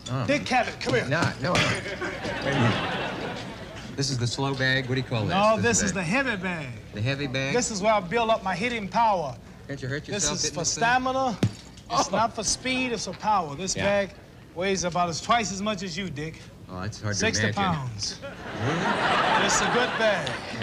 Oh. Dick Cavett, come here. No. Wait a minute. This is the slow bag? What do you call this? No, this is the heavy bag. The heavy bag? This is where I build up my hitting power. Can't you hurt This yourself? is hitting for this thing? stamina. It's not for speed, it's for power. This Yeah. bag weighs about twice as much as you, Dick. Oh, that's hard to 60 imagine. pounds. It's a good bag.